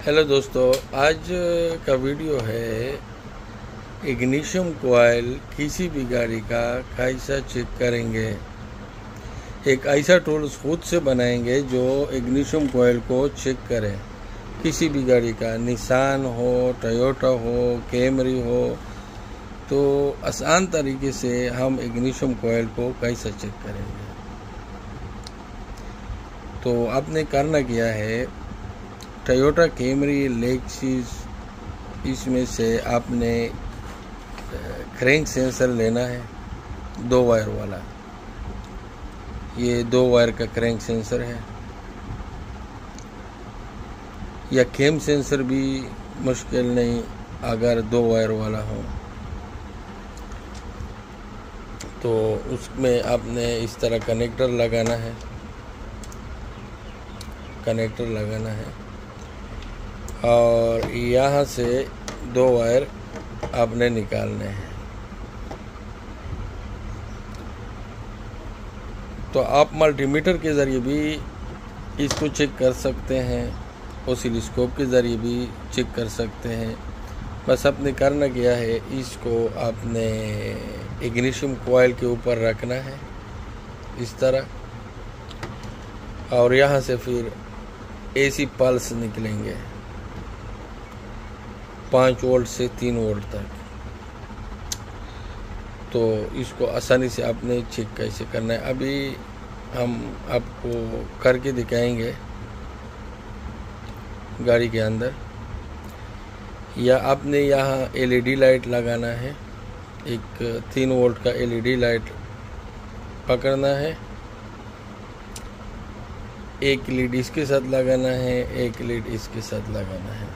Hello दोस्तों, आज का वीडियो है इग्निशन कॉइल किसी भी गाड़ी का कैसा चेक करेंगे। एक ऐसा टूल खुद से बनाएंगे जो इग्निशन कॉइल को चेक करे। किसी भी गाड़ी का, निसान हो, टोयोटा हो, कैमरी हो, तो आसान तरीके से हम इग्निशन कॉइल को कैसा चेक करेंगे। तो आपने करना क्या है, टोयोटा कैमरी, लेक्सिस, इसमें से आपने क्रैंक सेंसर लेना है 2 वायर वाला। ये 2 वायर का क्रैंक सेंसर है, या कैम सेंसर भी मुश्किल नहीं अगर 2 वायर वाला हो। तो उसमें आपने इस तरह कनेक्टर लगाना है और यहाँ से 2 वायर आपने निकालने हैं। तो आप मल्टीमीटर के ज़रिए भी इसको चेक कर सकते हैं, ऑसिलोस्कोप के ज़रिए भी चेक कर सकते हैं। बस आपने करना क्या है, इसको आपने इग्निशन कॉइल के ऊपर रखना है इस तरह, और यहाँ से फिर एसी पल्स निकलेंगे 5 वोल्ट से 3 वोल्ट तक। तो इसको आसानी से आपने चेक कैसे करना है अभी हम आपको करके दिखाएंगे गाड़ी के अंदर। या आपने यहाँ एलईडी लाइट लगाना है, एक 3 वोल्ट का एलईडी लाइट पकड़ना है। एक लीड इसके साथ लगाना है, एक लीड इसके साथ लगाना है।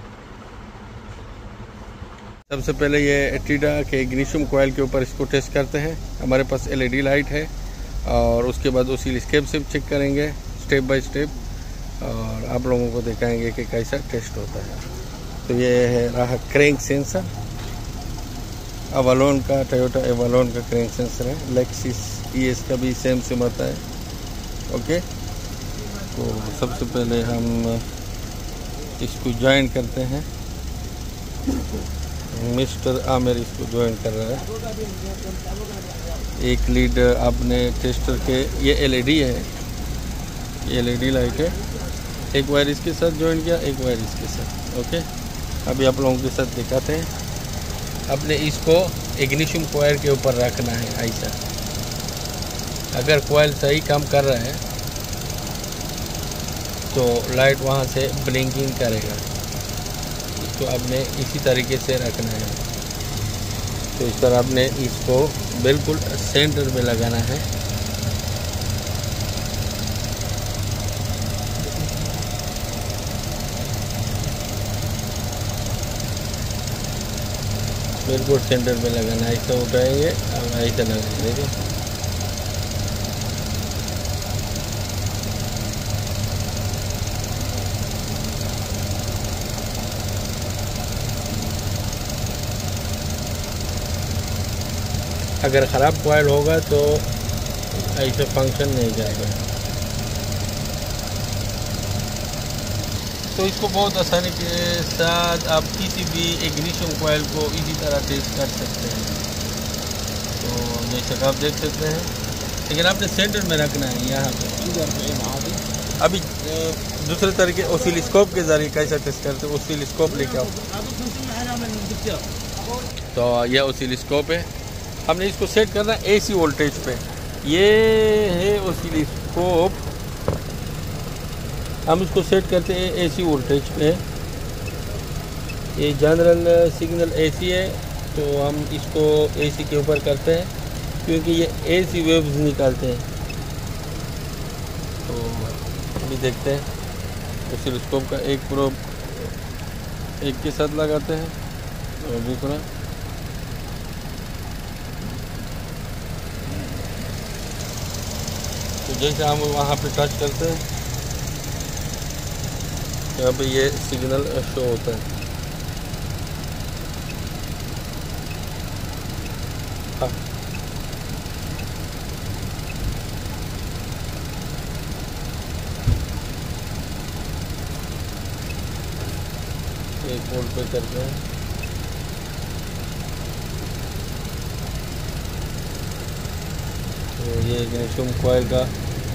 सबसे पहले ये टीडा के इग्निशन कॉइल के ऊपर इसको टेस्ट करते हैं। हमारे पास एलईडी लाइट है और उसके बाद ऑसिलोस्कोप से चेक करेंगे स्टेप बाय स्टेप, और आप लोगों को दिखाएंगे कि कैसा टेस्ट होता है। तो ये है रहा क्रैंक सेंसर, एवलॉन का, टोयोटा एवलॉन का क्रैंक सेंसर है। लेक्सिस ईएस का भी सेम आता है। ओके, तो सबसे पहले हम इसको ज्वाइन करते हैं। मिस्टर आमिर इसको ज्वाइन कर रहा है। एक लीड आपने टेस्टर के, ये एलईडी है, ये एलईडी लाइट है, एक वायर इसके साथ ज्वाइन किया, एक वायर इसके साथ। ओके, अभी आप लोगों के साथ दिखाते हैं। आपने इसको इग्निशन कॉइल के ऊपर रखना है ऐसा। अगर कॉइल सही काम कर रहा है तो लाइट वहाँ से ब्लिंकिंग करेगा। तो आपने इसी तरीके से रखना है। तो इस तरह आपने इसको बिल्कुल सेंटर में लगाना है। बिल्कुल सेंटर में लगाना है। ऐसा उठाएंगे और ऐसा लगाएंगे। देखिए, अगर ख़राब कॉइल होगा तो ऐसे फंक्शन नहीं जाएगा। तो इसको बहुत आसानी के साथ आप किसी भी इग्निशन कॉइल को इसी तरह टेस्ट कर सकते हैं। तो जैसे आप देख सकते हैं, लेकिन आपने सेंटर में रखना है यहाँ पे। अभी दूसरे तरीके ऑसिलोस्कोप के ज़रिए कैसा टेस्ट करते हैं, ऑसिलोस्कोप लेके आओ। तो यह ऑसिलोस्कोप है, हमने इसको सेट करना है एसी वोल्टेज पे। ये है ऑसिलोस्कोप, हम इसको सेट करते हैं एसी वोल्टेज पे। ये जनरल सिग्नल एसी है, तो हम इसको एसी के ऊपर करते हैं क्योंकि ये एसी वेव्स निकालते हैं। तो अभी देखते हैं ऑसिलोस्कोप का एक प्रोब एक के साथ लगाते हैं और दूसरा। तो जैसे हम वहाँ पे टच करते हैं तो अब ये सिग्नल शो होता है। हाँ, 1 वोल्ट पे करते हैं। तो ये इग्निशन कॉइल का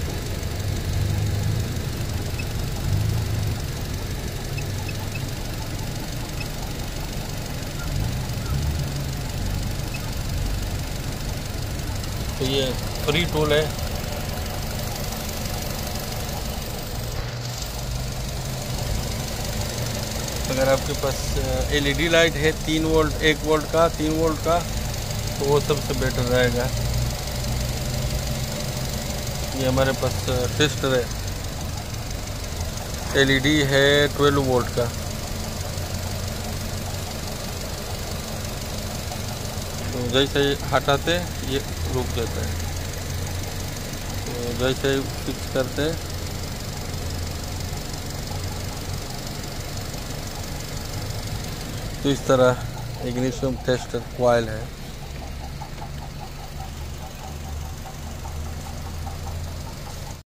तो ये फ्री टूल है। अगर आपके पास एलईडी लाइट है 3 वोल्ट 1 वोल्ट का 3 वोल्ट का तो वो सबसे बेटर रहेगा। ये हमारे पास टेस्टर है, एलईडी है 12 वोल्ट का। तो जैसे ही हटाते ये रुक जाता है, तो जैसे ही फिक्स करते तो इस तरह इग्निशन टेस्टर कॉइल है।